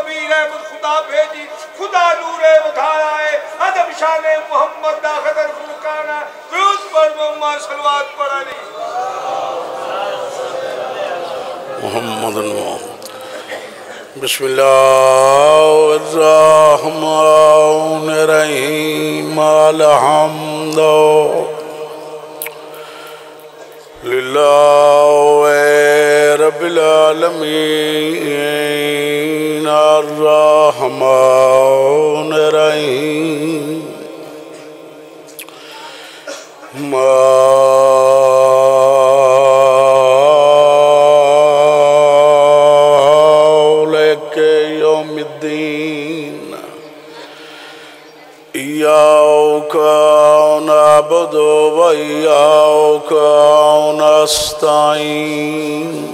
نبی رحمت خدا بھیجی خدا نور بکھایا ہے عدم شان محمد دا خدر فرقانا درود پر محمد صلوات پڑھا نہیں محمد بسم اللہ الرحمن الرحیم الحمد للہ رب العالمین الرحمن الرحیم مالک یوم الدین ایاک نعبد و ایاک نستعین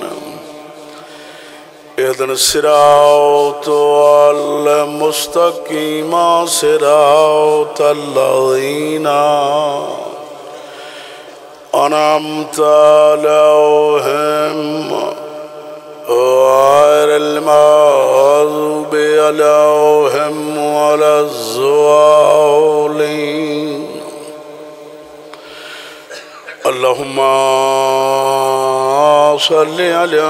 اهدنا الصراط المستقيم صراط الذين أنعمت عليهم غير المغضوب عليهم ولا الضالين اللهم صل على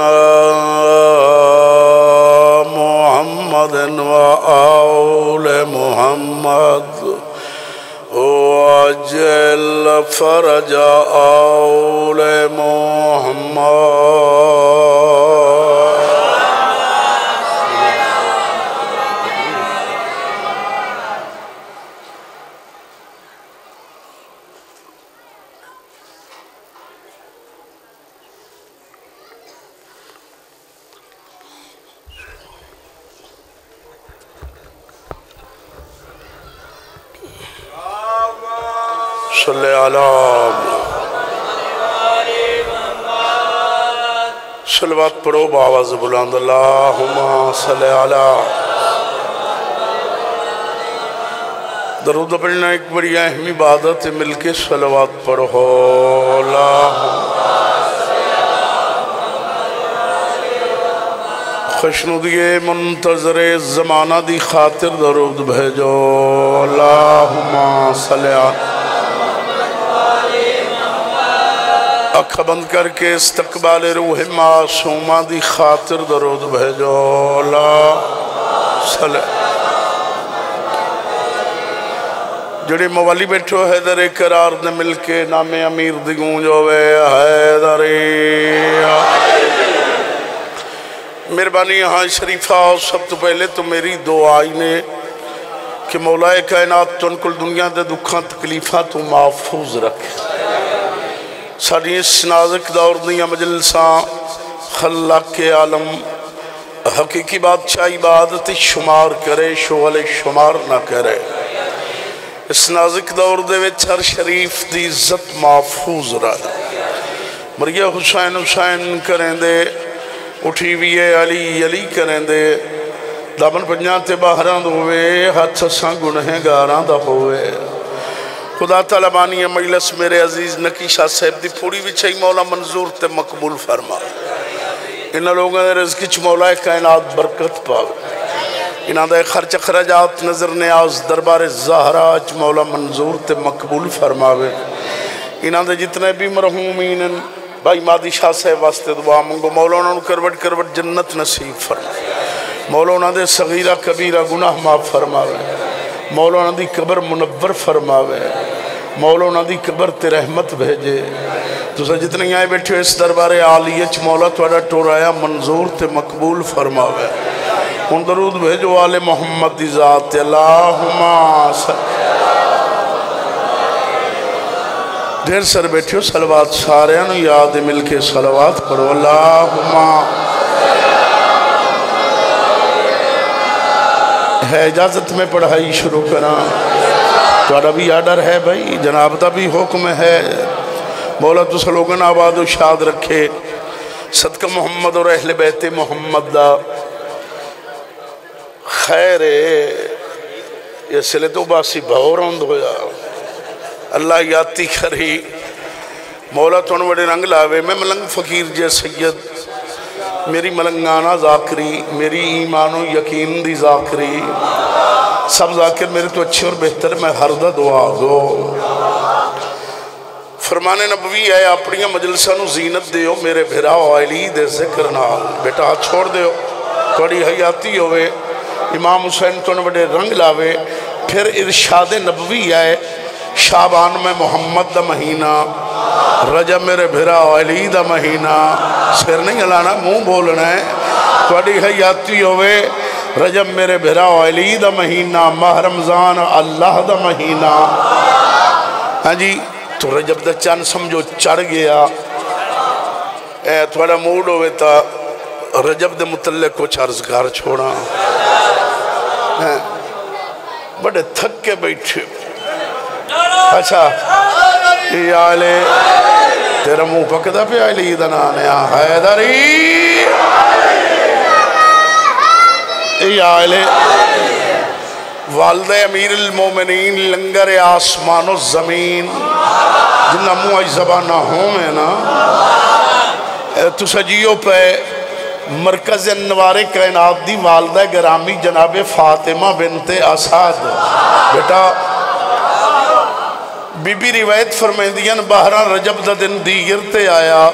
محمد وآل محمد وعجل فرج آل محمد صلی صلوات پڑھو بآواز بلند اللہم صلی علی درود پڑھنا ایک بڑی اہم عبادت ہے مل کے صلوات پڑھو اللہم خوشنودی منتظر زمانہ دی خاطر درود بھیجو اللہم صلی علی اکھ بند کر کے استقبال روح معصومہ دی خاطر درود بھیجو اللہ صلی جڑی موالی بیٹھو حیدر قرار نے مل کے نام امیر دی گونجوے حیدر مہربانی یہاں شریفہ سب تو پہلے تو میری دعائی نے کہ مولا کائنات تن کل دنیا دے دکھاں تکلیفہ تو محفوظ رکھے ساری اس نازک دور دیا مجلساں خلاق عالم حقیقی بادشاہ عبادت شمار کرے شغل شمار نہ کرے اس نازک دور دے وچ ہر شریف دی عزت محفوظ رہے مریا حسین حسین کریں دے اٹھی ویے علی علی کریں دے دامن پنجان تے باہران دوے ہاتھ ساں گنہیں گاراں دا ہوئے خدا تعالیٰ بانی مجلس میرے عزیز نکی شاہ صاحب دی پوری وچھائی مولا منظور تے مقبول فرما انہا لوگوں نے رزقی چھ مولا کائنات برکت پاو انہا دے خرچ خرجات نظر نیاز دربار زہراج مولا منظور تے مقبول فرماوے انہا دے جتنے بھی مرحومین بھائی مادی شاہ صاحب واسطے دعا منگو مولانا نو کروٹ کروٹ جنت نصیب فرما مولانا دے صغیرہ کبیرہ گناہ معاف فرماوے مولانا دی قبر منور فرماوے مولانا دی قبر تے رحمت بھیجے تو سا جتنے آئے بیٹھے اس دربار عالیچ مولا توڑا ٹورایا منظور تے مقبول فرماوے ان درود بھیجو آل محمد دی ذات اللہم دیر سر بیٹھے ہو صلوات سارے انو یاد مل کے صلوات کرو اللہم ہے اجازت میں پڑھائی شروع کرنا توڑا بھی آڈر ہے بھائی جناب دا بھی حکم ہے مولا تو سلوگن آباد و شاد رکھے صدقہ محمد اور اہل بیت محمد دا خیر یہ سلے تو باسی بھوروند ہویا اللہ یاتی کری مولا تو انوڑے رنگ لاوے میں ملنگ فقیر جے سید میری ملنگانہ ذاکری، میری ایمان و یقین دی ذاکری، سب ذاکر میرے تو اچھے اور بہتر، میں ہر دا دعا دو فرمان نبوی ہے اپنی مجلسہ نو زینت دیو میرے بھرا علی دے ذکر نال بیٹا ہاتھ چھوڑ دیو توڑی حیاتی ہوئے امام حسین تو نے بڑے رنگ لاوے پھر ارشاد نبوی ہے شعبان میں محمد دا مہینہ رجب میرے بھرا علی دا مہینہ سر نہیں ہلانا منہ بولنا ہے توڑی حیاتی ہوئے رجب میرے بھرا علی دا مہینہ ماہ رمضان اللہ دا مہینہ ہاں جی تو رجب دا چاند سمجھو چڑھ گیا اے تھوڑا موڈ ہوئے تا رجب دے متعلق کچھ عرضگار چھوڑا بڑے تھک کے بیٹھے اچھا یا علی تیرا منہ پکتا پہ علی دنانے حیدری یا علی والدہ امیر المومنین لنگر آسمان و زمین جنہ منہ آئی زبانہ ہوں میں نا تو سجیوں پہ مرکز انوار کائنات دی والدہ گرامی جناب فاطمہ بنت اسد بیٹا بی بی روایت فرمیندین بہران رجب دا دن دیگر تے آیا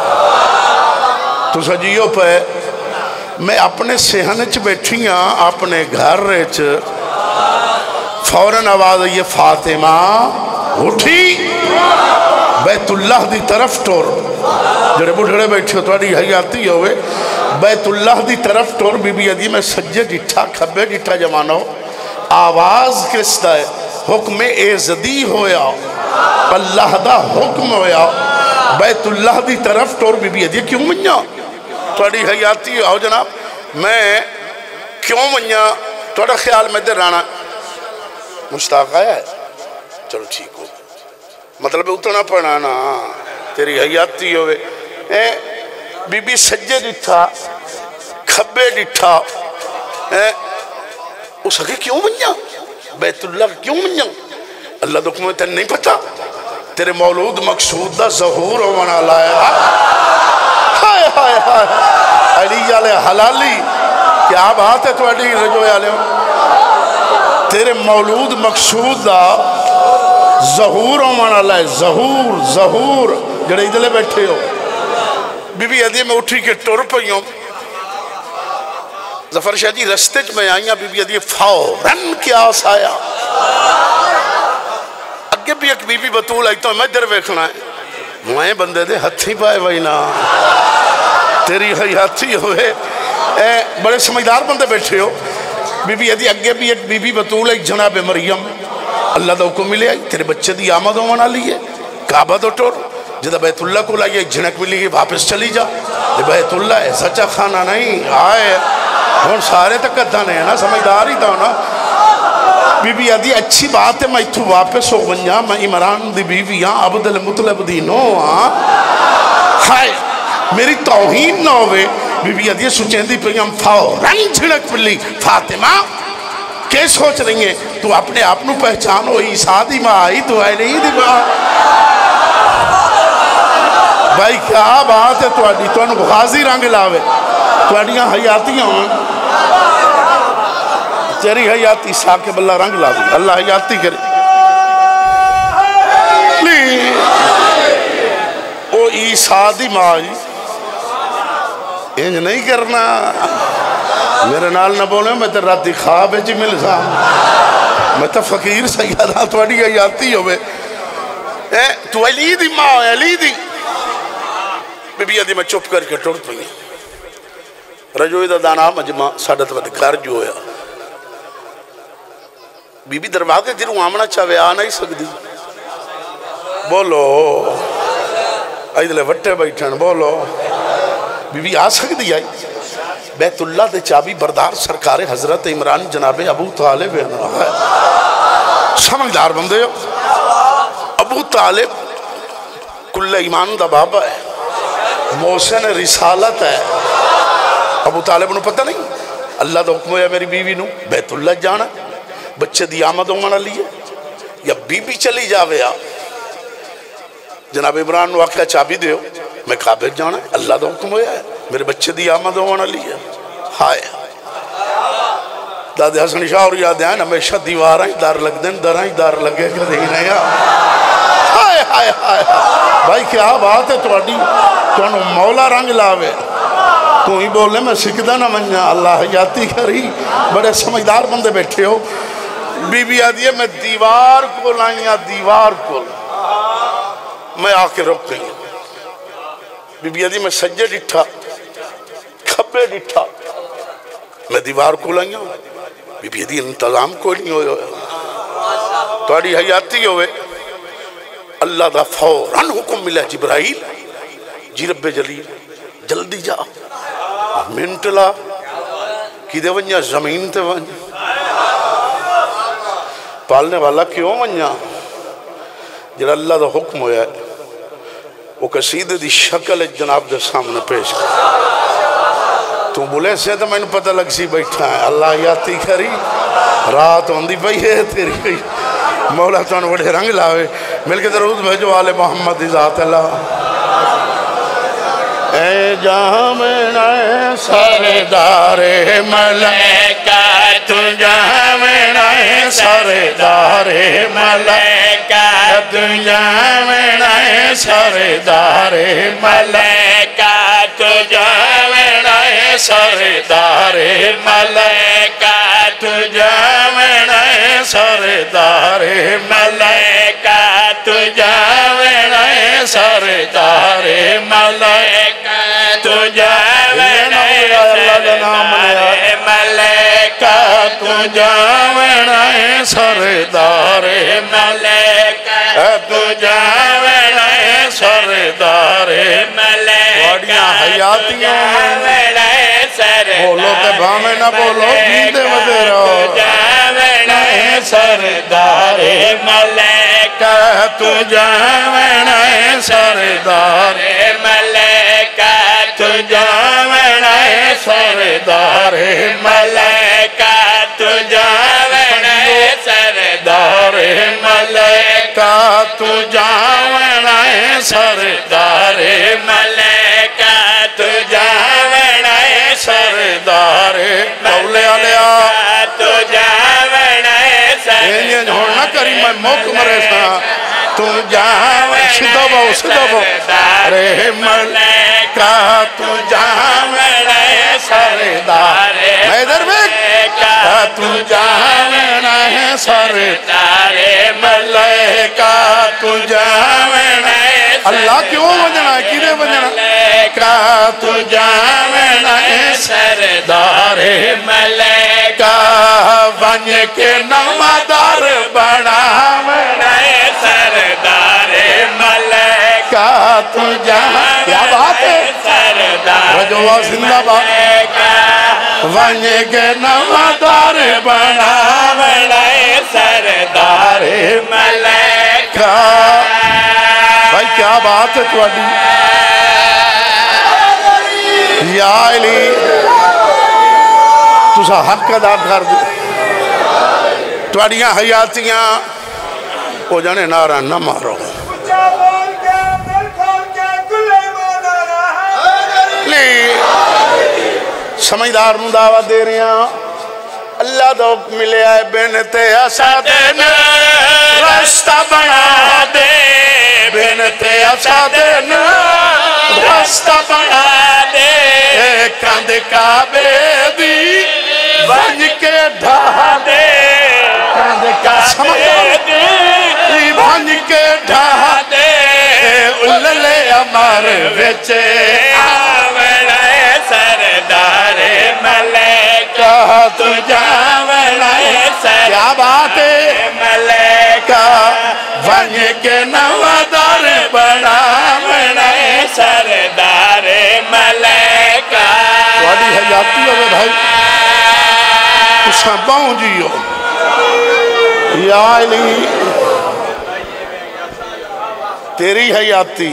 تو سجیوں پہ میں اپنے سہنچ بیٹھیاں اپنے گھر رچ فوراً آواز یہ فاطمہ اٹھی بیت اللہ دی طرف ٹور جڑے بڑھڑے بیٹھے توڑی حیاتی ہوئے بیت اللہ دی طرف ٹور بی بی ادھی میں سجے ڈٹھا کھبے ڈٹھا جمانو آواز کستا ہے حکم ایزدی ہویا اللہ دا حکم ہویا بیت اللہ دی طرف ٹور بی بی ادھی کیوں منیا توڑی حیاتی ہو جناب میں کیوں منیا توڑا خیال میں در رانا مشتاق آیا ہے چلو ٹھیک ہو مطلب اتنا پڑھنا نا تیری حیاتی ہوئے بی بی سجے ڈٹھا کھبے ڈٹھا اس حقی کیوں منیا بیت اللہ کیوں منیا اللہ دکھوں میں تین نہیں پتا تیرے مولود مقصود دا ظہور ہونا لایا ہائے ہائے ہائے علی علیہ حلالی کیا بات ہے تو علی رجوع علیہ تیرے مولود مقصود دا ظہور ہونا لائے ظہور جڑے ادھلے بیٹھے ہو بی بی ادھی میں اٹھی کے ٹور پہیوں ظفر شاہ جی رستے میں آئیاں بی بی ادھی فوراً کیا سایا اگے بھی ایک بی بی بطول آئی تو میں در ویکھنا ہے میں بندے دے ہتھی پائے وہی نا تیری حیاتی ہوئے بڑے سمجھدار بندے بیٹھے ہو بی بی ادھی اگے بھی ایک بی بی بطول ایک جناب مریم اللہ دا حکم ملے آئی تیرے بچے دی آمد ہونا لیے کعبہ دو ٹور جدہ بیت اللہ کو لائیے ایک جھنک ملی گئی واپس چلی جا بیت اللہ ہے سچا خانہ نہیں آئے ہون سارے تک کدھانے ہیں نا سمجھدار ہی تھا نا بی بی ادھی اچھی بات ہے میں اتھو واپس ہو بنجا میں عمران دی بیوی ہاں عبد المطلب دی نو ہاں ہائے میری توہین نہ ہوئے بی بی ادھی سوچیں دی پہ ہم فوراً جھنک ملی فاطمہ کیا سوچ رہی ہیں تو اپنے آپنو پہچانو عیسیٰ دی ماں آئی تو ہے نہیں دی ماں بھائی کیا بات ہے تو انہوں غازی رنگ لاوے تو انہوں حیاتیاں ہوں تیری حیاتی ساکب اللہ رنگ لاوے اللہ حیاتی کرے او عیسیٰ دی ماں آئی انج نہیں کرنا میرے نال نہ بولے میں تو راتی خواب ہے جی مل سا میں تو فقیر سیدہ تو اڈی حیاتی ہوئے تو علی دی ماں ہے علی دی بی بی ادھی میں چپ کر کے ٹوڑ پئی رجوع دا دانا مجمع ساڑھت ود گھر جو ہویا بی بی دروازے جنہوں آمنا چاہوے آ نہیں سکتی بولو ایدلے وٹے بیٹھن بولو بی بی آ سکتی آئی بیت اللہ دے چابی بردار سرکار حضرت عمران جناب ابو طالب سمجھدار بندے ہو ابو طالب کل ایمان دا بابا ہے محسن رسالت ہے ابو طالب نو پتہ نہیں اللہ دا حکم ہے میری بیوی نو بیت اللہ جانا بچے دی آمد ہونا لیے یا بی بی چلی جاوے آ جناب عمران نو آکھا چابی دیو میں کعبے جانا اللہ دا حکم ہویا ہے میرے بچے دی آمد ہونا لی ہے ہائے دادے حسن شاہ اور یاد ہیں ہمیشہ دیواراں ہی دار لگ دیں دراں ہی دار لگے کہ دیکھ نہیں ہائے ہائے ہائے بھائی کیا بات ہے تو مولا رنگ لاوے تو ہی بولنے میں سکھدہ نہ منجا اللہ حیاتی کری بڑے سمجھدار بندے بیٹھے ہو بی بی آدھی ہے میں دیوار کو لائیاں دیوار کو میں آ کے رک گئی بی بی آدھی میں سجے ڈٹھا کھپے ڈٹھا میں دیوار کو لائیاں بی بی آدھی انتظام کو نہیں ہوئے توڑی حیاتی ہوئے اللہ دا فوراً حکم ملے جبرائیل جی رب جلیل جلدی جا منٹلا کی دے ونیا زمین تے ونیا پالنے والا کیوں ونیا جب اللہ دا حکم ہویا ہے وہ قصیدے دی شکل جناب دے سامنے پیش کر تو بولے سے تو میں نے پتہ لگ سی بیٹھا ہے اللہ یاتی کری رات ہوندی پئی ہے تیری مولا تو انہوں بڑے رنگ لاوے مل کے درود بھیجو آل محمد ذات اللہ اے جامنہ سردار ملائکہ تو جامنہ سردار ملائکہ تو جامنہ سردار ملائکہ تو جامنہ سردار ملائکہ تو جامنہ سردار ملائکہ تو جامنہ سردار ملائکہ تو جامنہ سردار ملائکہ تو جامنہ سردار ملائکہ تو جامنہ سردار ملائکہ تو جامنہ بولو تے بھامے نہ بولو جیندے ودے رہو جامنہ سردار ملائکہ تو جامنہ سردار ملائکہ تو جامنہ سردار ملائکہ تو جامنہ سردار ملائکہ تو جامنہ سردار ملائکہ تو جامنہ سردار مولا علیہ تو جامنہ سردار ہونا کری میں موک مرے سا تو جامنہ سردار ملائکہ تو جامنہ سردار ملائکہ تو جامنہ سردار ملائکہ تو جامنہ اللہ کیوں وجنا ہے کیلے وجنا ملائکہ تو جامنہ سردار ملائکہ ونج کے نمدار بنامنہ سردار ملائکہ تو جامنہ کیا بات ہے سردار رجوہ زندہ بات ونج کے نمدار بنامنہ سردار ملائکہ بھائی کیا بات ہے توڑی یا علی تُسا حق ادا کر دو توڑیاں حیاتیاں وہ جانے نعرہ نہ مارو سمجھدار مداوت دے رہے ہیں اللہ دا حکم ملے آئے بینتے اسادن رستہ بنا دے بینتے اسادن رستہ بنا دے کند کعبے دی ونج کے ڈھا دے کند کعبے دی ونج کے ڈھا دے اُللے امار وچے آوڑے سردار ملائکہ تو جامنہ سردار کیا بات ہے ملائکہ ونج کے نوادار بنامنہ سردار ملائکہ توڑی حیاتی ہوئے بھائی اساں باؤں جیو یا علی تیری حیاتی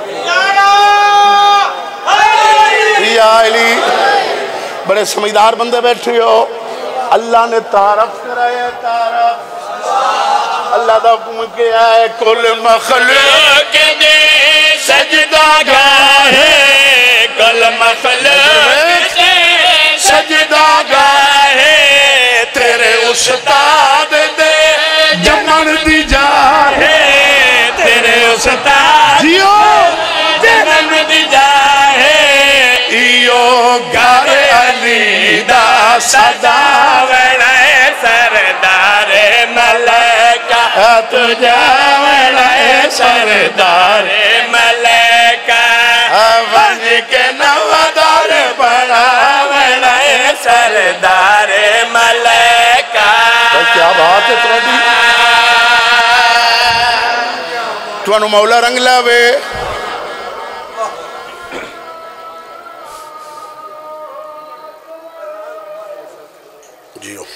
یا علی بڑے سمجھدار بندے بیٹھے ہو اللہ نے تعارف کرائے تعارف اللہ دا حکم کیا ہے کل مخلوق دے سجدہ گاہے کل مخلوق سجدہ گاہے تیرے استاد دے جمن دی جاہے تیرے استاد جمن دی جاہے ایو گھر علی دا سجاونا سردار ملکہ تجاونا سردار ملکہ ونج کے نوادار بڑھاونا سردار ملکہ کیا بات ہے ترابی توانو مولا رنگ لاوے جیو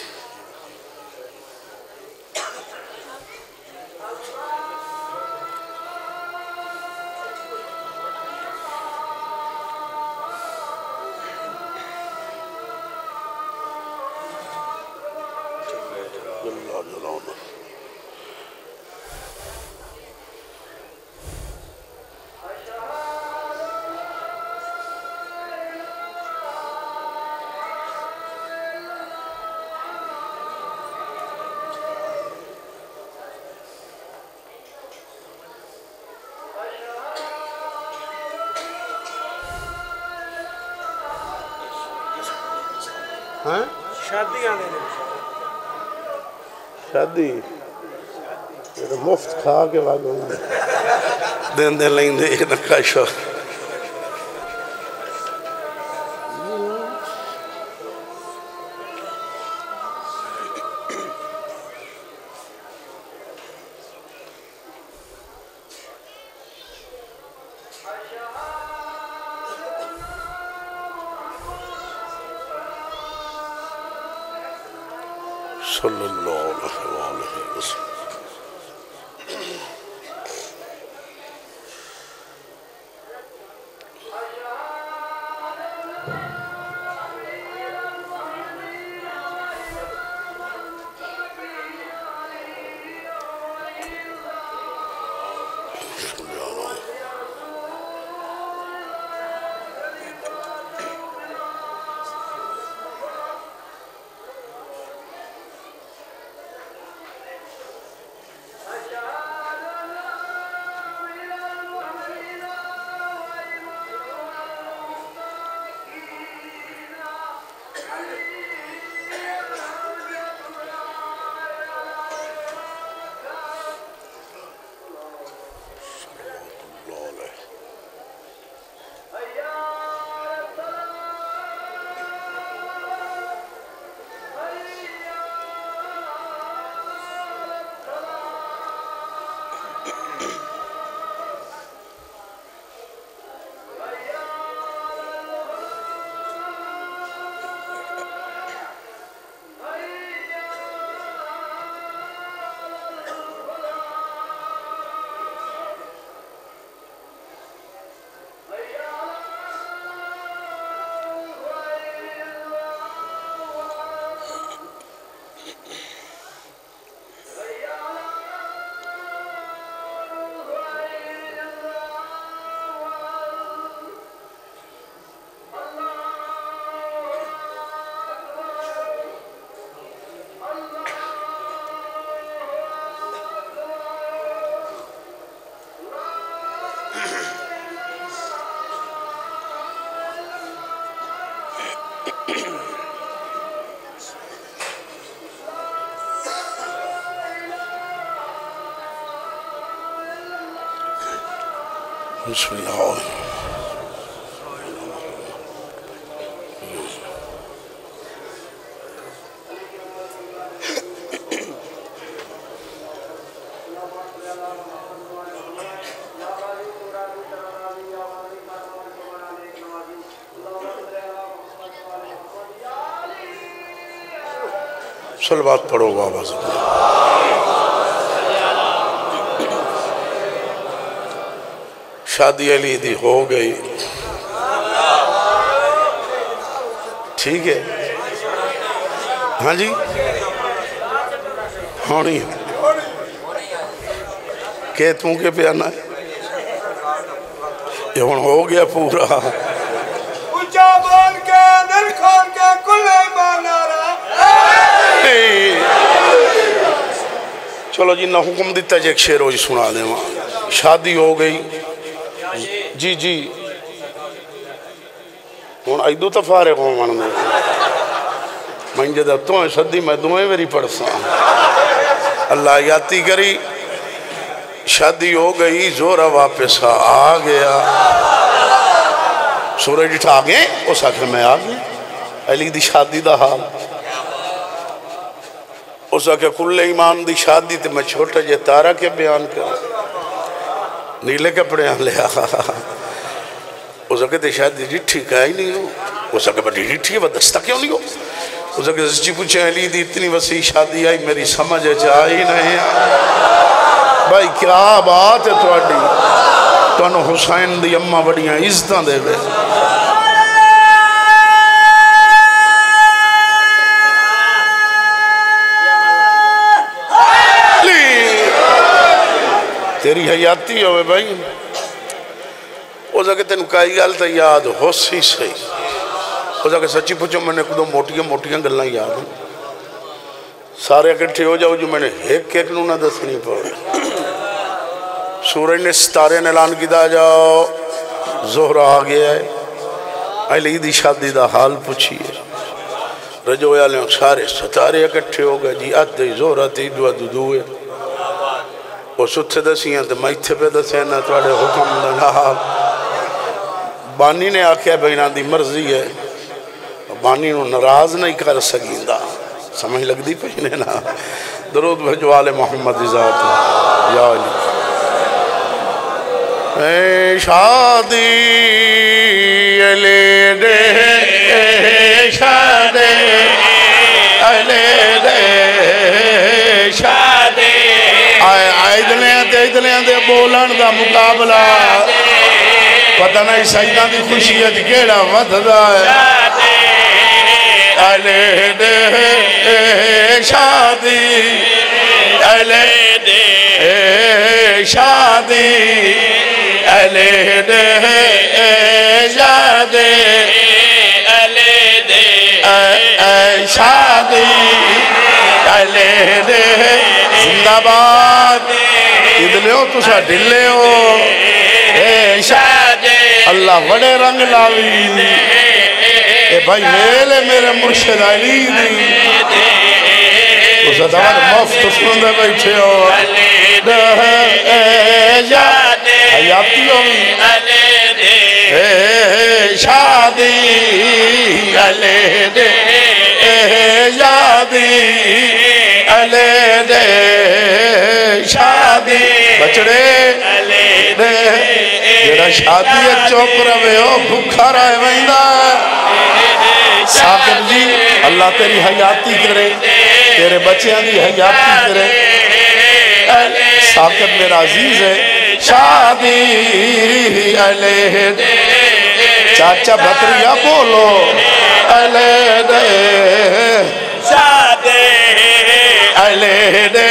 شادی مفت کھا کے واگوں دن دے لیں دے نکاشا صلی اللہ علیہ وسلم بسم اللہ صلوات پڑھو بابا شادی علی دی ہو گئی ٹھیک ہے ہاں جی ہونی کہ توں کے پیانا ہے یہ ہون ہو گیا پورا خان کے کلے مانارا چلو جی نہ حکم دیتا جی ایک شعر ہو جی سنا دے وہاں شادی ہو گئی جی جی ہون ایدو تفارق ہوں من میں میں جدہ تو ہیں صدی میں دعائیں میری پڑھسا اللہ یاتی کری شادی ہو گئی زورہ واپس آ گیا سورہ جٹھا آگئے اس آخر میں آگئے علی دی شادی دا حال اس آخر کل ایمان دی شادی تے میں چھوٹا جے تارا کے بیان کر نیلے کپڑے آن لیا اس آخر تے شادی جٹھی کا ہی نہیں ہو اس آخر بڑی جٹھی ہے وہ دستہ کیوں نہیں ہو اس آخر سچی پوچھیں علی دی اتنی وسیع شادی آئی میری سمجھ چاہی نہیں بھائی کیا بات ہے توڑی تو انہوں حسین دی اممہ بڑیاں عزتاں دے گئے تیری حیاتی ہوئے بھائی وہ جگہ تینوں کائی گال تا یاد ہو سی سی وہ جگہ سچی پوچھو میں نے کدو موٹیاں گلنا یاد ہیں سارے اکٹھے ہو جاؤ جو میں نے ایک نو نہ دسنی پڑے سورج نے ستارے نے اعلان کی دا جاؤ زہر آ گیا ہے علی دی شادی دا حال پوچھئے رجو یالیوں سارے ستارے اکٹھے ہو گئے جی آت دی زہر آتی دوئے وہ ستھے دسیاں تو مائتھے پہ دسیاں توڑے حکم دنا بانی نے آکھیا بینہ دی مرضی ہے بانی نو نراز نہیں کر سکیندہ سمجھ لگ دی پہنے نا درود بھجو آل محمد ذات یا علی اے شادی علی دے شادی علی دے شادی ایدلیاں دے بولن دا مقابلہ پتہ نہیں سجدہ دی خوشیت کیڑا ودھدا ہے علی دے شادی علی دے شادی علی دے شادی علی دے شادی علی دے زندہ باد ادلے ہو تو سا ڈلے ہو شادی اللہ بڑے رنگ لاوی اے بھائی میلے میرے مرشد علی دی اس ادوار مفت سندے بیٹھے ہو حیاتی ہوئی شادی علی دے شادی علی دے شادی بچڑے جیڑا شادی چوپ روے ہو بھوکھا رہے ویندہ ساکر جی اللہ تیری حیاتی کرے تیرے بچیاں دی حیاتی کرے ساکر میرا عزیز ہے شادی علی دے چاچا بھتریا بولو علی دے شادی علی دے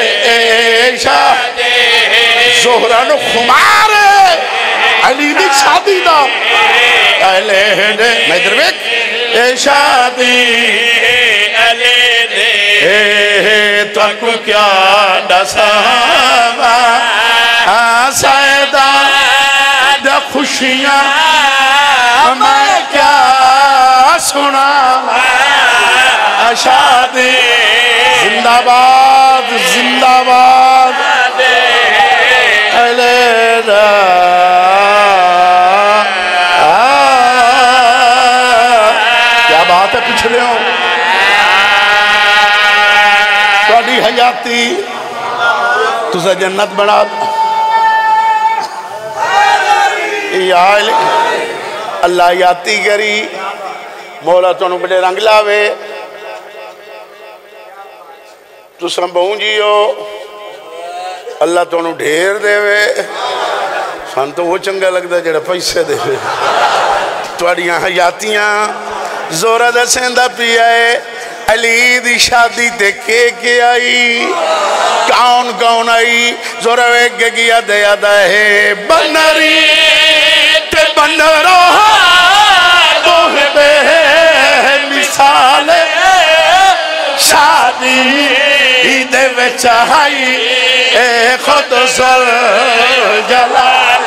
شادی زہران خمار علی دی شادی دا علی دے میں درویک شادی علی دے تک کیا ڈساوا سیدہ دا خوشیاں میں کیا سناوا شادی زندہ باد زندہ باد علی دے کیا بات ہے پچھلے ہوں توڑی حیاتی تُسے جنت بڑھا یا علی اللہ یاتی کری مولا تونوں بڑے رنگ لاوے تو سنبھوں جیو اللہ تونوں ڈھیر دے وے سان تو وہ چنگا لگتا جڑا پیسے دے وے توڑیاں حیاتیاں زورہ دا سیندہ پی آئے علی دی شادی دیکھے کے آئی کون آئی زورہ ویک گیا دیا دے بنری تے بنرو دوہ بے وچائی اے خود ذل جلال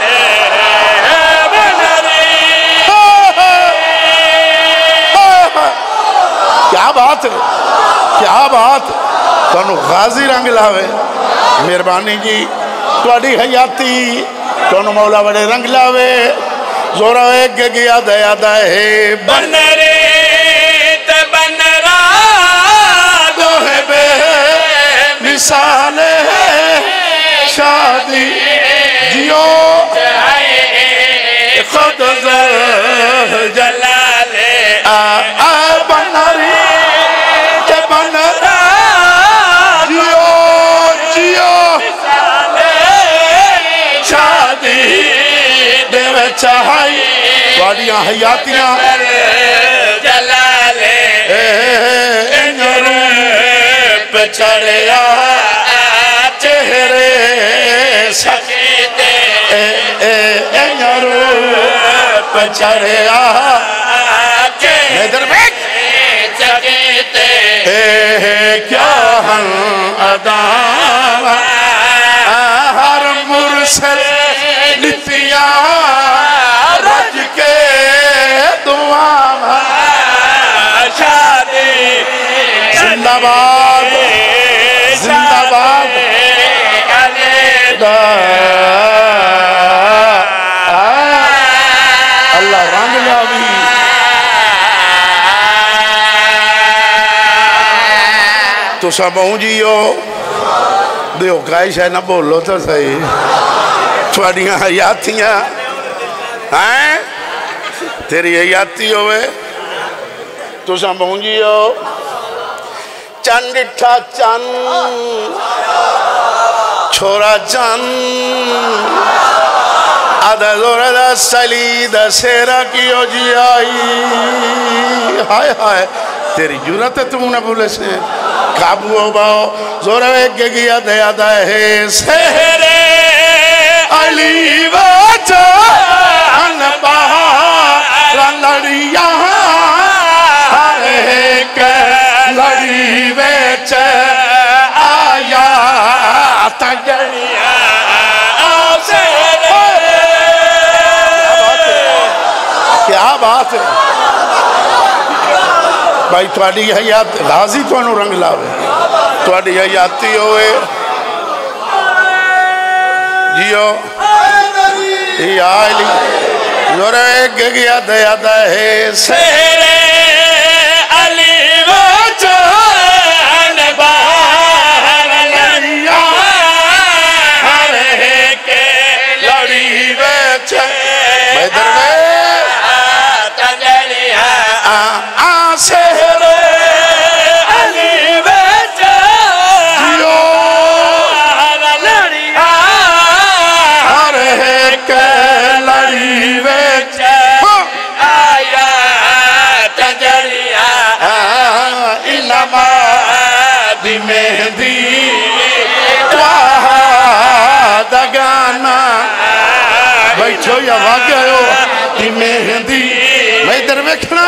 کیا بات ہے کیا بات تانوں غازی رنگ لاوے مہربانی جی تواڈی حیاتی تانوں مولا بڑے رنگ لاوے زورا ایک گیا دیا ہے بنرے تے بنرا دو ہے بے مثال شادی جیو خود ذل جلال بنری تے بنرا جیو جیو شادی دے چاہائی واڑیاں حیاتیاں جلال انجر پہ چڑھیا چہرے سکیتے انجر پہ چڑھیا چہرے سکیتے کیا ہم ادام ہر مرسل لتیاں رج کے دعا شادی زندہ باد زندہ باد اللہ رنگ لاوی تو سب ہوں جیو دیو کائش ہے نہ بولو تو صحیح تھوڑیاں حیاتیاں ہیں تیری حیاتی ہوئے تو سب ہوں جیو چند ڈٹھا چند چھوڑا چند آدھا زورہ دا سلی دا سیرہ کیو جی آئی ہائے ہائے تیری جرات ہے تم نے بھولے سے قابو ہو باؤ زورہ ایک گیا دیا دا ہے سہرے علی وچا انبار لڑیاں ہر ایک لڑی وچ آیا تجڑیاں کیا بات ہے بھائی تھوڑی حیات غازی تو انہوں رنگ لاوے تھوڑی حیاتی ہوئے جیو یا علی زورہ ایک گیا دیا دا ہے سہرے علی وچان باہر لڑیاں ہر ایک لڑی وچ میں در میں سہرے علی وچان جیو لڑیاں ہر ایک لڑی وچ آیا تجڑیاں انما دی مہندی دگانا بیٹھو یا واقع ہو دی مہندی میں ادھر ویکھنا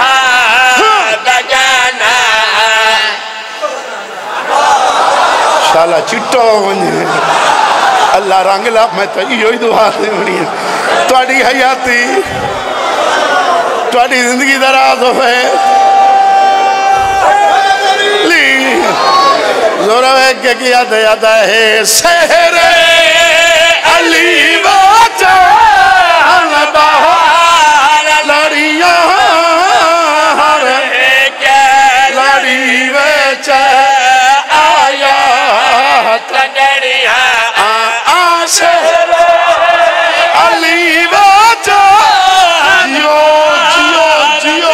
دگانا شالا چٹو ونجے اللہ رنگ لا میں تو یہ دعا دے بڑی ہے تواڈی حیاتی تواڈی زندگی دراز ہوئے لی زورہ ایک کیا دیا دا ہے سہرے علی وچان باہر لڑیاں ہر ایک لڑی وچ آیا تجڑیاں سہرے علی وچان جیو جیو جیو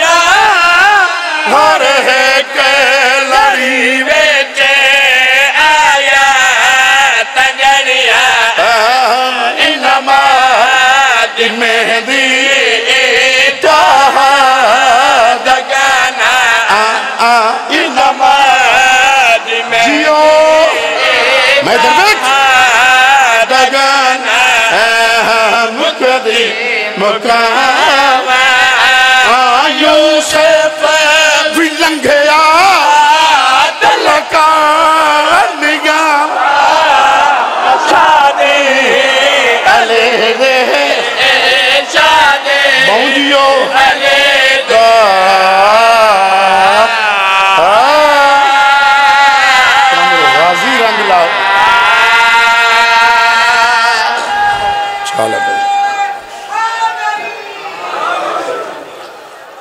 ہر ایک لڑی وچ آیا تجڑیاں انما دی مہندی دگانا انما دی جیو میں دربک دگانا مقدی مقام یوسف بھی لنگھیا دلکان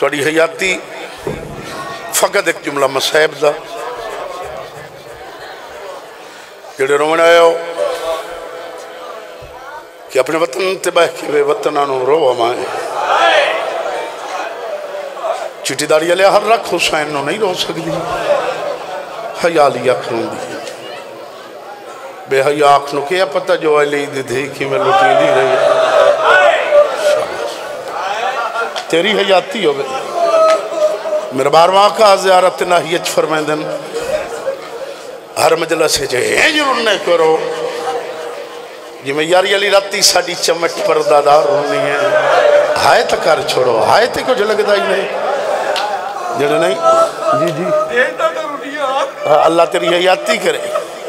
توڑی حیاتی فقط ایک جملہ مسائب دا جڑے رومن آئے ہو کہ اپنے وطن تباہ کی وے وطنانو رو ہمائے چٹی داری علیہ ہر رکھ حسین نو نہیں رو سکتی حیالی اکھنوں دی بے حیا اکھنوں کیا پتہ جو علی دی دیکھی میں لٹی دی رہی تیری حیاتی ہو گئی میرا بارواں کا زیارت ناہیج فرمیندن ہر مجلس ہے جو ہجرن نے کرو جی میں یاری علی راتی ساڑی چمٹ پر دادار ہونی ہے ہائے تکار چھوڑو ہائے تے کچھ لگتا ہی نہیں جڑے نہیں جی جی اللہ تیری حیاتی کرے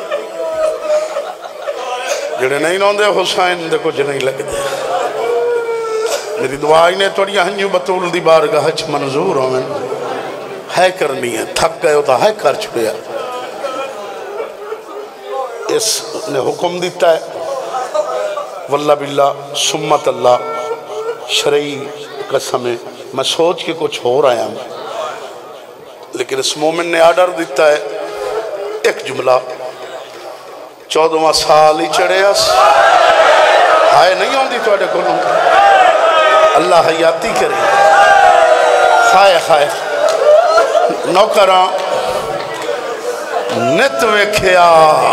جڑے نہیں نوندے حسین دے کچھ نہیں لگتے میری دعائی نے توڑی ہنجو بطول دی بارگاہ چھ منظور ہوئے ہے کرنی ہے تھک گئے ہوتا ہے کر چھڑیا اس نے حکم دیتا ہے واللہ باللہ سمت اللہ شرعی قسم ہے میں سوچ کے کچھ ہو رہا ہوں لیکن اس مومن نے آرڈر دیتا ہے ایک جملہ 14واں سال ہی چڑھے اس ہائے نہیں ہوندی تو اڈے کولوں اللہ حیاتی کرے خائے خائے نوکراں نت ویکھیا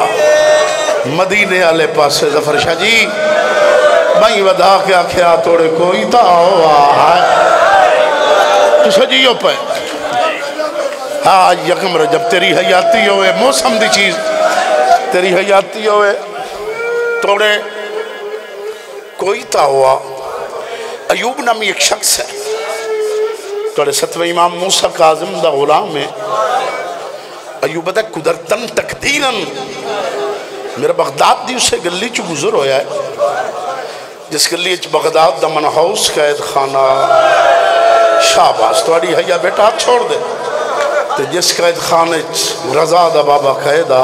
مدینے آلے پاسے ظفر شاہ جی بھائی ودا کے آکھیا توڑے کوئی تا ہوا تو سجیو پہ ہاں یکم رجب تیری حیاتی ہوئے موسم دی چیز تیری حیاتی ہوئے توڑے کوئی تا ہوا ایوب نامی ایک شخص ہے توڑے ستوہ امام موسیٰ کاظم دا غلام ہے ایوب دا قدرتن تقدیرن میرا بغداد دی اسے گلی چو گزر ہویا ہے جس گلی چو بغداد دا منحوس قید خانہ شاباز توڑی حیاء بیٹا ہاتھ چھوڑ دے تو جس قید خانے رضا دا بابا قیدہ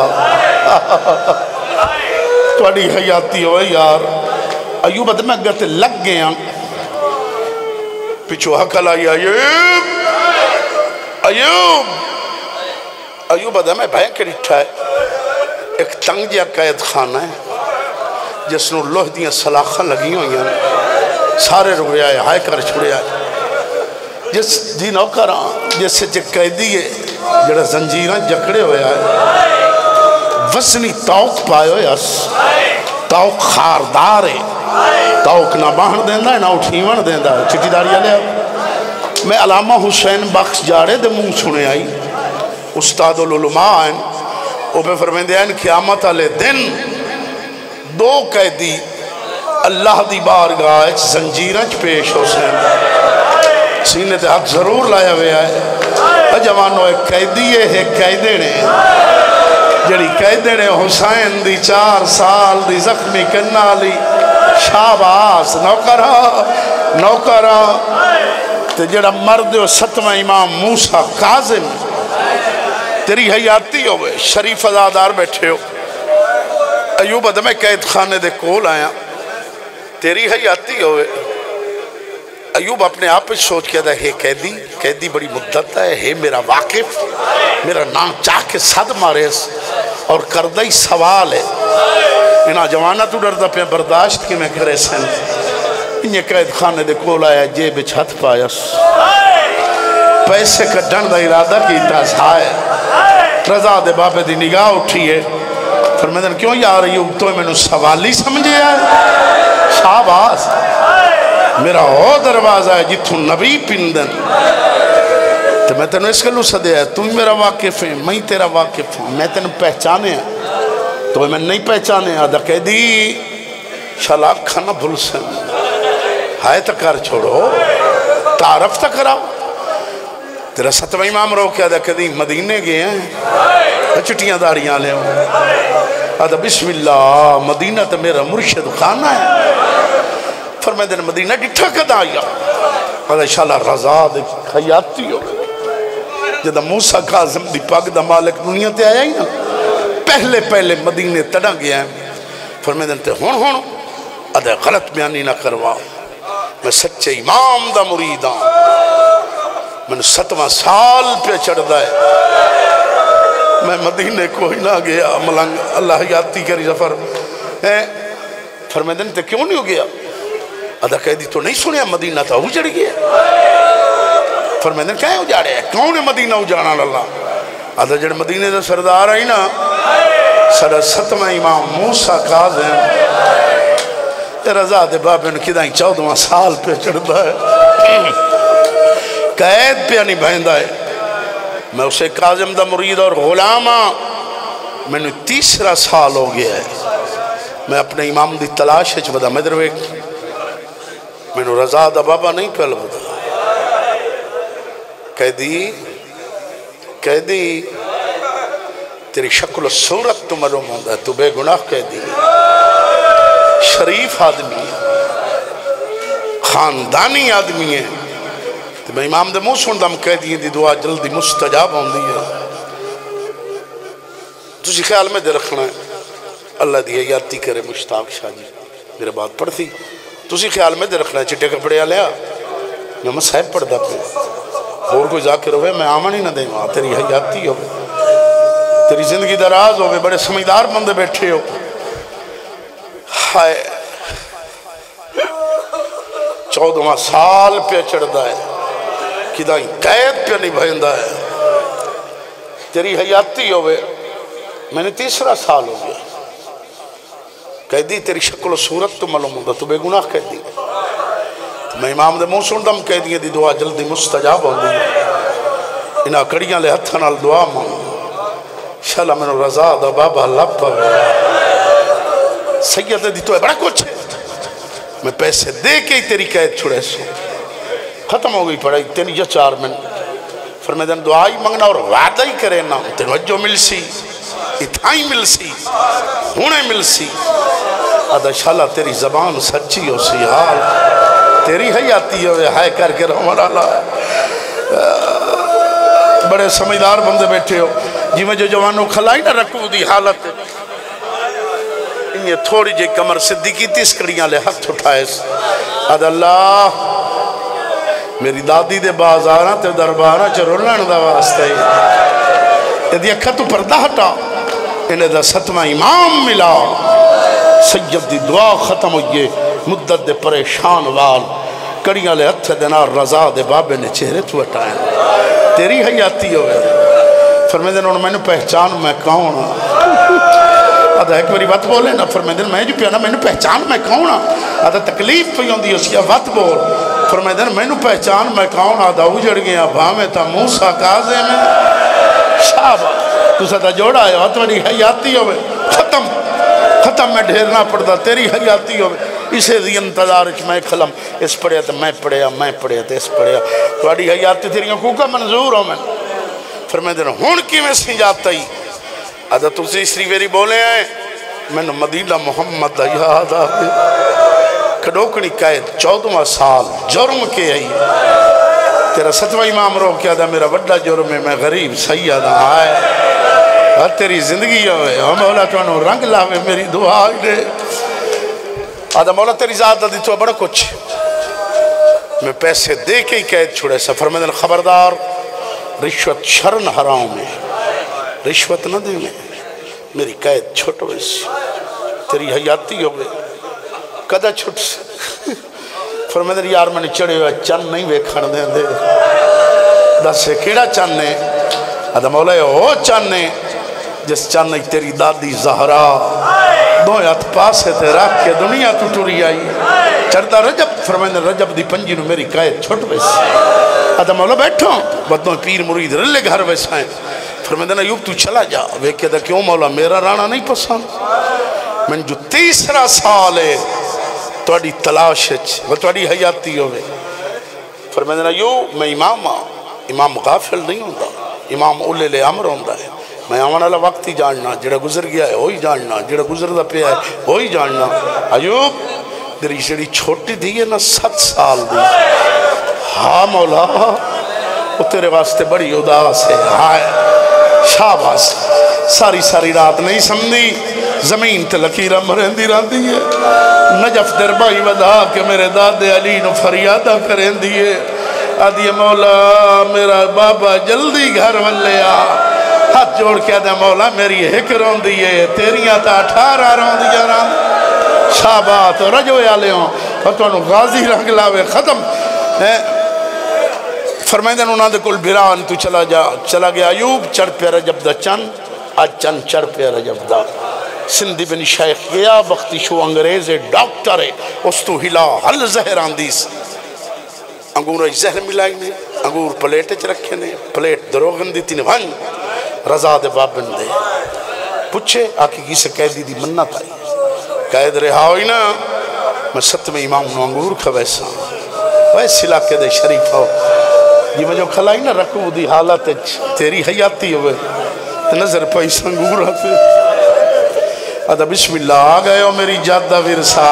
توڑی حیاتی ہوئے یار ایوب دا میں گتے لگ گیا پیچھو حقل آئی ایوب ایوب ایوب دا میں بھائیں کے رٹھا ہے ایک تنگ جیا قید خانہ ہے جس نے لوہ دیاں سلاخاں لگی ہوئی ہیں سارے رکھ رہا ہے ہائے کر چھوڑے آئے جس جی نوکران جس سے جک قیدی ہے جڑا زنجیران جکڑے ہوئے آئے وزنی توق پائے ہوئے اس توق خاردار ہے توق نہ باہن دیندہ ہے نہ اٹھیون دیندہ ہے چٹی داری علیہ میں علامہ حسین بخش جاڑے دے منہ سنے آئی استاد العلماء ہیں وہ پہ فرمیندے ہیں قیامت علیہ دن دو قیدی اللہ دی بارگاہ زنجیرج پیش ہو سین سینے تے حق ضرور لایا ہوئے آئے جوانو ایک قیدی ہے ایک قیدے نے جڑی قیدے نے حسین دی 4 سال دی زخمی کرنا لی شاباز نوکرہ تے جڑا مرد و 7واں امام موسیٰ کاظم تیری حیاتی ہوئے شریف ازادار بیٹھے ہو ایوب ادھے میں قید خانے دے کول آیا تیری حیاتی ہوئے ایوب اپنے آپ پہ سوچ کیا تھا ہے قیدی بڑی مدت ہے ہے میرا واقف میرا نام چاہ کے صد مارے اور کردائی سوال ہے انہا جوانہ تو ڈردا پہ برداشت کی میں کرے سن انہیں قید خانے دے کول آیا جیب چھت پایس پیسے کا ڈن دا ارادہ کی تازہائے رضا دے بابے دی نگاہ اٹھی ہے فرمیدن کیوں یار ایوب تو میں نے سوالی سمجھے آئے شاباز میرا ہو دروازہ ہے جتوں نبی پندن تو میں تینوں اس گلو سدے ہے تم میرا واقف ہے میں تیرا واقف ہوں میں تینوں پہچانے ہیں تو میں نہیں پہچانے آدھا قیدی شلاک کھانا بھول سن ہائے تکار چھوڑو تعارف تک کراؤ تیرا 7واں امام رو کیا آدھا قیدی مدینے گئے ہیں چٹیاں داریاں لے ہوں آدھا بسم اللہ مدینہ تو میرا مرشد خانہ ہے فرمائے مدینہ ڈٹھا کدا آیا آدھا انشاءاللہ رضا دے حیاتی ہو جدہ موسیٰ کاظم دی پاک دا مالک دنیا تے آیا ہی نا پہلے مدینے تڑا گیا ہے فرمائے تے ہون آدھا غلط بیانی نہ کروا میں سچے امام دا مریداں میں 7واں سال پہ چڑھتا ہے میں مدینے کو ہی نہ گیا ملنگ اللہ حیاتی کری سفر فرمیدن تے کیوں نہیں ہو گیا ادا کہہ دی تو نہیں سنیا مدینہ تھا اجڑ گیا فرمیدن کہیں اجاڑے کون ہے مدینہ اجاڑا اللہ ادا جڑ مدینے دا سردار آئی نا سارا 7واں امام موسیٰ کاظم رضا دے بابن کدائیں 14واں سال پہ چڑھتا ہے قید پہ نہیں بہندہ ہے میں اسے کاظم دا مرید اور غلامہ میں نے 3 سال ہو گیا ہے میں اپنے امام دی تلاش ہے چبدا مدرویک میں نے رضا دا بابا نہیں پہل بدا کہہ دی تیری شکل و صورت تو معلوم ہوتا ہے تو بے گناہ کہہ دی شریف آدمی ہے خاندانی آدمی ہے تو میں امام دے منہ سنتا ہم کہہ دی دعا جلدی مستجاب ہوندی ہے تسی خیال میں دے رکھنا ہے اللہ دی حیاتی کرے مشتاق شاہ جی میرے بات پڑھتی تسی خیال میں دے رکھنا ہے چٹے کپڑے آلیا میں مسائب پڑھتا پہ اور کوئی ذاکر ہوئے میں آمن ہی نہ دیں گا تیری حیاتی ہوئے تیری زندگی دراز ہوئے بڑے سمجھدار بندے بیٹھے ہو ہائے 14واں سال پہ چڑھتا ہے کدائیں قید پہ نہیں بھیندہ ہے تیری حیاتی ہوئے میں نے 3 سال ہو گیا کہہ دی تیری شکل و صورت تو معلوم ہوتا تو بے گناہ کہہ دی میں امام دے منہ سنتا ہم کہہ دی دعا جلدی مستجاب ہوندی انہاں کڑیاں لے ہتھا نال دعا مانگ شالا میں نے رضا دا بابا لپا سید دی تو ہے بڑا کچھ ہے میں پیسے دے کے ہی تیری قید چھڑے سو ختم ہو گئی پڑھائی تیری جو 4 من فرمیدن دعائی منگنا اور وعدہ ہی کرے نا توجہ مل سی اتھائی مل سی ہونے مل سی آدھا شالا تیری زبان سچی ہو سی حال تیری حیاتی ہوئے ہائے کر کے رحمت اللہ بڑے سمجھدار بندے بیٹھے ہو جی میں جو جوانوں کھلائی نہ رکھو دی حالت یہ تھوڑی جی کمر صدیقی 30 کڑیاں لے ہاتھ اٹھائے آدھا اللہ میری دادی دے بازاراں تے درباراں چے رولن دا واسطے یہ اکھا تو پردہ ہٹا انہیں دا 7واں امام ملا سید دی دعا ختم ہوئیے مدت دے پریشان وال کڑیاں لے ہتھ دینار رضا دے بابے نے چہرے تو ہٹائیں تیری حیاتی ہوئے فرمیدن انہوں میں نے پہچان میں کون آدھا ایک باری وقت بولے نا فرمیدن میں جو پیانا میں نے پہچان میں کون آدھا تکلیف پہ ہوندی اس کی وقت بول فرمیدن میں نے پہچان میں کون آدھا اجڑ گیا بھامے تا موسیٰ کاظم میں شابہ تو ساتھ جوڑا ہے تمہاری حیاتی ہوئے ختم میں ڈھیرنا پڑتا تیری حیاتی ہوئے اسے دی انتظار میں کھلم اس پڑھیا تو میں پڑھیا تو اس پڑھیا تمہاری حیاتی تیری کوکا منظور ہو میں فرمیدن ہون کی میں سی جاتا ہی آدھا تُسی اسری ویری بولے ہیں میں نے مدینہ محمد دا یاد آگے کھڑوکڑی قید 14واں سال جرم کے آئی تیرا 7واں امام رو کیا دا میرا وڈا جرم ہے میں غریب سیدہ آئے تیری زندگی ہوئے مولا تو انہوں رنگ لاوے میری دعا آئے آدھا مولا تیری ذات دی تو بڑا کچھ میں پیسے دے کے ہی قید چھوڑے سفر میں دن خبردار رشوت شرن حرام میں رشوت نہ دیں میری قید چھوٹ ہوئے سی تیری حیاتی ہوئے کدہ چھوٹ سے فرمیدر یار میں نے چڑھے ہوئے چند نہیں ویکھن دیں دے دس سے کیڑا چند نے آدھا مولا ہو چند نے جس چند نے تیری دادی زہرا دو ہاتھ پاسے تے رکھ کے دنیا تو ٹوری آئی چڑھتا رجب فرمیدر رجب دی پنجی نو میری قید چھوٹ ہوئے سی آدھا مولا بیٹھو بدوں پیر مرید رلے گھر ویسائیں فرمیدن ایوب تو چلا جا ویکے دا کیوں مولا میرا رانا نہیں پسند میں جو 3 سال ہے توڑی تلاش ہے وہ توڑی حیاتی ہوئے فرمیدن ایوب میں امام غافل نہیں ہوندہ امام اولے لے عمر ہوندہ ہے میں آمان اللہ وقت ہی جاننا جڑا گزر گیا ہے وہی جاننا جڑا گزر دا پہ ہے وہی جاننا ایوب تیری شڑی چھوٹی دی ہے نا 7 سال دی ہاں مولا وہ تیرے واسطے بڑی اداس ہے ہائے شاباس ساری رات نہیں سمجھی زمین تے لکیرہ مرندی رہندی ہے نجف دربائی ودا کہ میرے دادے علی نو فریادہ کریں دیئے آدھی مولا میرا بابا جلدی گھر والے آ ہاتھ جوڑ کے دے مولا میری ایک رون دیئے تیریاں تا 18 رون دیا ران شابات رجوے آلے ہوں فتوانو غازی رنگ لاوے ختم فرمائدن انہاں دے کل بھران تو چلا گیا ایوب چڑھ پہ رجب دا چن آج چن چڑھ پہ رجب دا سندھی بن شیخ گیا بختی شو انگریز ڈاکٹر ہے اس تو ہلا حل زہر آندیس انگور زہر ملائی نے انگور پلیٹ چ رکھے نے پلیٹ دروغن دیتی نے ون رضا دے بابن دے پوچھے آکے کی سے قیدی دی منت آئی قید رہا ہوئی نا میں ستویں امام نو انگور کھویسا ویسی علاقے دے شریف ہو یہ میں جو کھلائی نا رکھو دی حالت تیری حیاتی ہوئے نظر پیسا انگور آتے آدھا بسم اللہ آ گئے ہو میری جادہ ورسا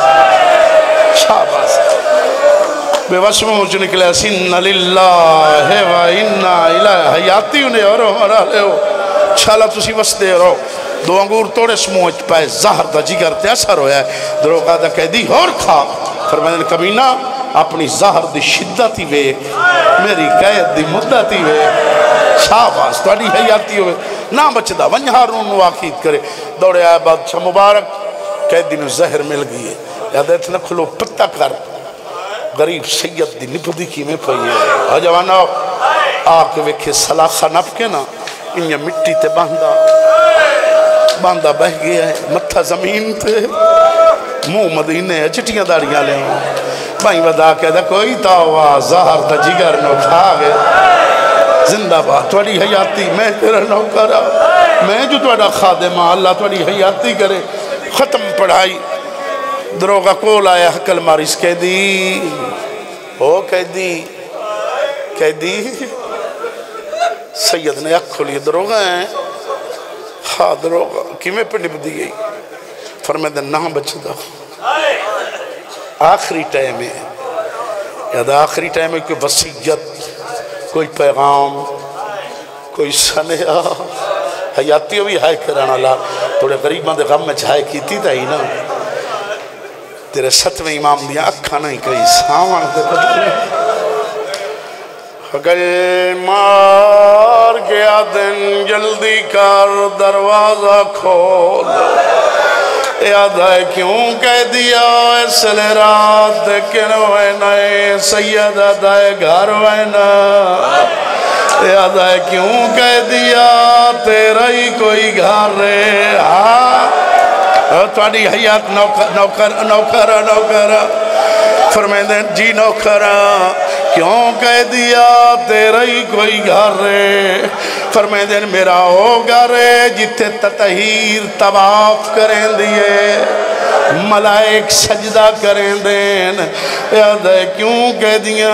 شاباز بے واسم مجھے نکلے سن للہ و انا الہ حیاتی انہیں اور ہمارا لے ہو چھالا تسی وستے رو دو انگور توڑے سموچ پائے زہر دا جگر تے اثر ہویا ہے دروگا دا کہہ دی اور کھا فرمائن کمینہ اپنی زہر دی شدتی وے میری قید دی مدتی وے شاباز توڑی حیاتی ہوئے نہ بچدا ونجھارون واقعید کرے دوڑے آئے بادشاہ مبارک قید دی نو زہر مل گئی ہے یاد ہے اتنا کھلو پتہ کر غریب سید دی نپدی کی میں پئی ہے جوانو آکے ویکھے سلاخہ نپ کے نا انہیں مٹی تے باندھا بہ گیا ہے متھا زمین تے منہ مدینے چٹیاں داڑیاں لے ہوں بھائی ودا کہہ دا کوئی تاوا زہر تا جگر نو کھا گئے زندہ بات توڑی حیاتی میں تیرا نوکرہ میں جو توڑا خادمہ اللہ توڑی حیاتی کرے ختم پڑھائی دروگا کول آیا حکل مارس کہہ دی سید نے اکھ کھولی دروگا ہیں ہاں دروگا کیمیں پہ نب دی گئی فرمیدن نہ بچدا آخری ٹائم ہے یاد آخری ٹائم ہے کوئی وسیعت کوئی پیغام کوئی سنیا حیاتی ہوئی ہائے کرانا اللہ توڑے غریباں دے غم میں چھائے کیتی تا ہی نا تیرے ستویں امام دیا اکھا نہیں کئی سامان دے بدلے اگر مار گیا دن جلدی کر دروازہ کھول یاد ہے کیوں کہہ دیا اس لئے رات کنو ہے نئے سید دائے گھر ہے نا یاد ہے کیوں کہہ دیا تیرا ہی کوئی گھر رہے توڑی حیات نوکر فرمائیں دیں جی نوکر کیوں کہہ دیا تیرا ہی کوئی گھر رہے فرمائیں دیں میرا ہو گھر ہے جتے تطہیر طواف کریں دیئے ملائک سجدہ کریں دیں یاد ہے کیوں کہہ دیا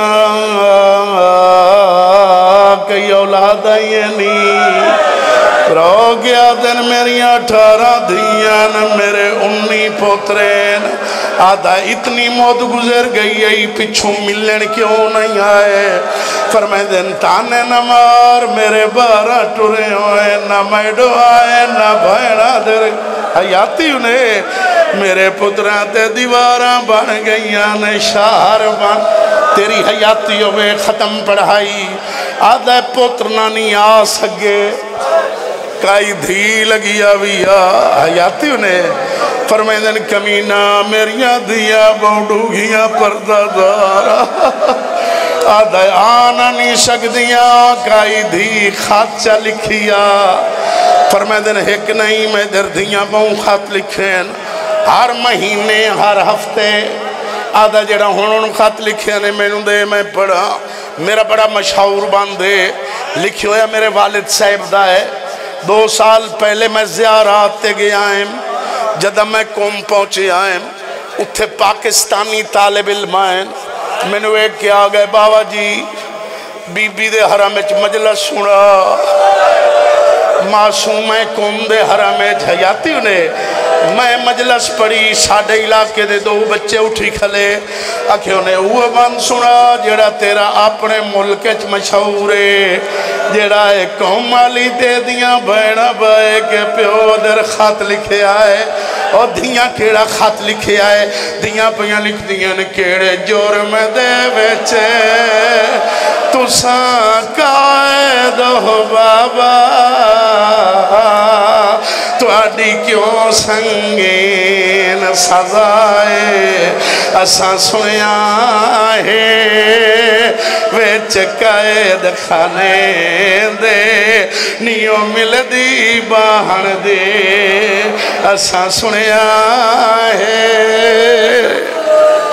کئی اولاد آئیے نہیں رو گیا دن میری 18 دھیان میرے 19 پوترین آدھا اتنی موت گزر گئی ہے پچھوں ملن کیوں نہیں آئے فرمائے دن تانے نہ مار میرے 12 ٹورے ہوئے نہ میڈو آئے نہ بھائڑا در حیاتی انہیں میرے پتران تے دیواراں بن گئیاں نے شہر بن تیری حیاتی ہوئے ختم پڑھائی آدھا پتر نانی آ سکے کائی دھی لگیا ویا حیاتی انہیں فرمائیں دن کمینہ میریاں دیا بوڑو گیا پردہ دارا آدھا آنا نہیں سکدیاں کائی دھی خاتچہ لکھیا فرمائیں دن ایک نہیں میں دردیاں بہوں خات لکھیں ہر مہینے ہر ہفتے آدھا جڑا ہونوں خط لکھے نے میں نوں دے میں پڑھا میرا بڑا مشہور باندے لکھی ہویا میرے والد صاحب دا ہے 2 سال پہلے میں زیارات تے گیا آئیں جدہ میں قوم پہنچے آئیں اتھے پاکستانی طالب علمائیں میں نے ایک کیا گئے بابا جی بی بی دے حرم مجلس سنا معصوم قوم دے حرم حیاتی انہیں میں مجلس پڑھی ساڑھے علاقے دے 2 بچے اٹھی کھلے آکھے انہیں وہ بند سنا جیڑا تیرا اپنے ملک مشہورے جیڑا ایک قوم والی دے دیاں بہنا بائے کے پیو در خط لکھے آئے اور دھیاں کیڑا خط لکھے آئے دھیاں پیاں لکھ دیاں نے کیڑے جرم دے ویچے تساں قائد ہو بابا تواڈی کیوں سنگین سزائے اساں سنیا ہے ویچ قائد خانے دے نیو مل دی باہن دے اساں سنیا ہے